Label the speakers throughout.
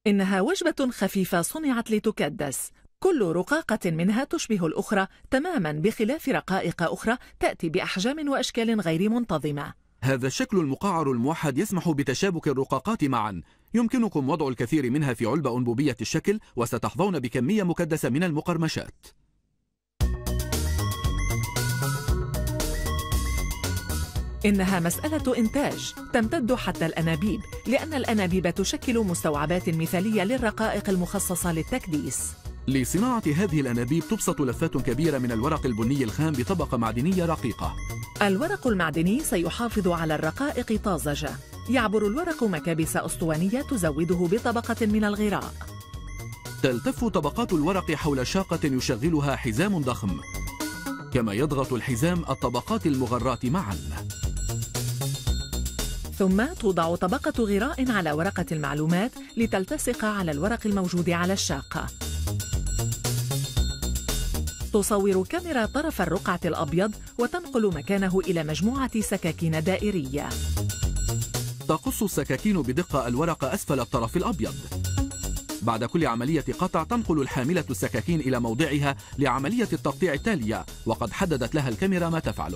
Speaker 1: إنها وجبة خفيفة صنعت لتكدس، كل رقاقة منها تشبه الأخرى تماما، بخلاف رقائق أخرى تأتي بأحجام وأشكال غير منتظمة.
Speaker 2: هذا الشكل المقعر الموحد يسمح بتشابك الرقاقات معا. يمكنكم وضع الكثير منها في علبة أنبوبية الشكل، وستحظون بكمية مكدسة من المقرمشات.
Speaker 1: إنها مسألة إنتاج تمتد حتى الأنابيب، لأن الأنابيب تشكل مستوعبات مثالية للرقائق المخصصة للتكديس.
Speaker 2: لصناعة هذه الأنابيب تبسط لفات كبيرة من الورق البني الخام بطبقة معدنية رقيقة.
Speaker 1: الورق المعدني سيحافظ على الرقائق طازجة. يعبر الورق مكابس أسطوانية تزوده بطبقة من الغراء.
Speaker 2: تلتف طبقات الورق حول شاقة يشغلها حزام ضخم، كما يضغط الحزام الطبقات المغراة معا.
Speaker 1: ثم توضع طبقة غراء على ورقة المعلومات لتلتصق على الورق الموجود على الشاقة. تصور كاميرا طرف الرقعة الأبيض وتنقل مكانه إلى مجموعة سكاكين دائرية.
Speaker 2: تقص السكاكين بدقة الورق أسفل الطرف الأبيض. بعد كل عملية قطع تنقل الحاملة السكاكين إلى موضعها لعملية التقطيع التالية، وقد حددت لها الكاميرا ما تفعله.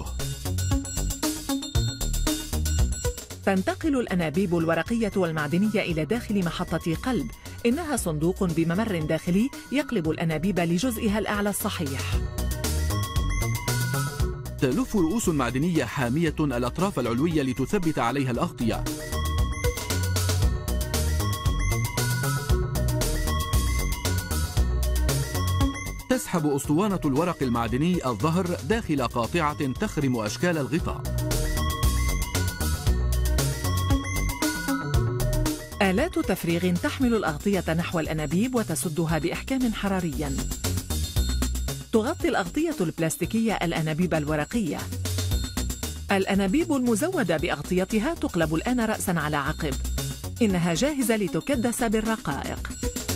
Speaker 1: تنتقل الأنابيب الورقية والمعدنية إلى داخل محطة قلب. إنها صندوق بممر داخلي يقلب الأنابيب لجزئها الأعلى الصحيح.
Speaker 2: تلف رؤوس معدنية حامية الأطراف العلوية لتثبت عليها الأغطية. تسحب أسطوانة الورق المعدني الظهر داخل قاطعة تخرم أشكال الغطاء.
Speaker 1: آلات تفريغ تحمل الأغطية نحو الأنابيب وتسدها بإحكام حراري. تغطي الأغطية البلاستيكية الأنابيب الورقية. الأنابيب المزودة بأغطيتها تقلب الآن رأساً على عقب. إنها جاهزة لتكدس بالرقائق.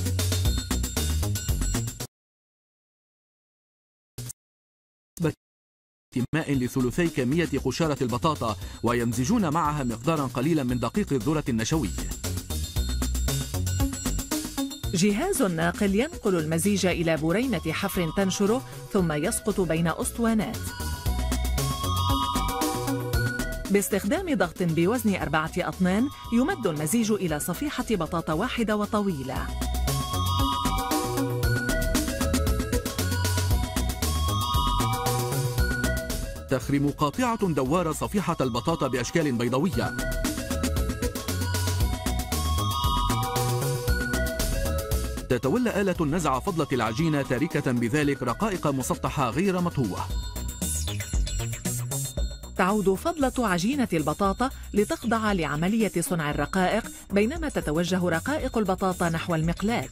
Speaker 2: ماء لثلثي كمية قشارة البطاطا، ويمزجون معها مقداراً قليلاً من دقيق الذرة النشوي.
Speaker 1: جهاز ناقل ينقل المزيج إلى بريمة حفر تنشره، ثم يسقط بين أسطوانات. باستخدام ضغط بوزن 4 أطنان يمد المزيج إلى صفيحة بطاطا واحدة وطويلة.
Speaker 2: تخرم قاطعة دوارة صفيحة البطاطا بأشكال بيضاوية. تتولى آلة نزع فضلة العجينة، تاركة بذلك رقائق مسطحة غير مطهوة.
Speaker 1: تعود فضلة عجينة البطاطا لتخضع لعملية صنع الرقائق، بينما تتوجه رقائق البطاطا نحو المقلاة.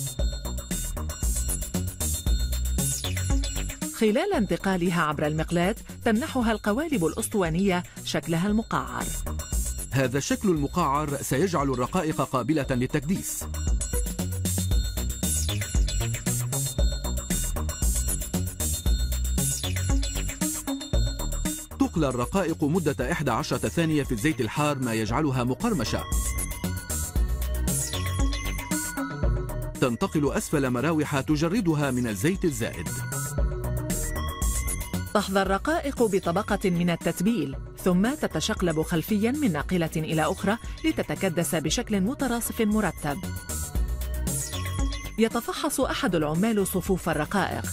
Speaker 1: خلال انتقالها عبر المقلاة تمنحها القوالب الأسطوانية شكلها المقعر.
Speaker 2: هذا الشكل المقعر سيجعل الرقائق قابلة للتكديس. تقلى الرقائق مدة 11 ثانية في الزيت الحار، ما يجعلها مقرمشة. تنتقل أسفل مراوح تجردها من الزيت الزائد.
Speaker 1: تحظى الرقائق بطبقة من التتبيل، ثم تتشقلب خلفيا من ناقلة إلى أخرى لتتكدس بشكل متراصف مرتب. يتفحص أحد العمال صفوف الرقائق،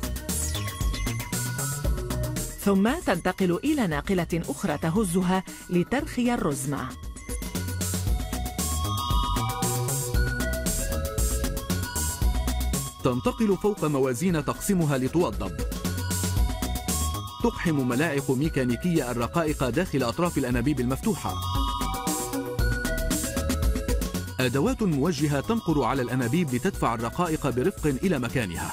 Speaker 1: ثم تنتقل إلى ناقلة أخرى تهزها لترخي الرزمة.
Speaker 2: تنتقل فوق موازين تقسمها لتوضب. تقحم ملاعق ميكانيكية الرقائق داخل أطراف الأنابيب المفتوحة. أدوات موجهة تنقر على الأنابيب لتدفع الرقائق برفق إلى مكانها.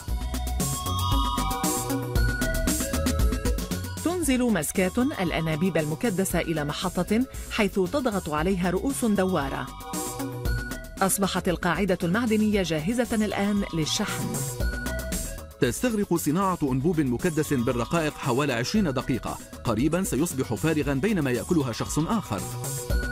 Speaker 1: تنزل مسكات الأنابيب المكدسة إلى محطة، حيث تضغط عليها رؤوس دوارة. أصبحت القاعدة المعدنية جاهزة الآن للشحن.
Speaker 2: تستغرق صناعة أنبوب مكدس بالرقائق حوالي 20 دقيقة. قريبا سيصبح فارغا بينما يأكلها شخص آخر.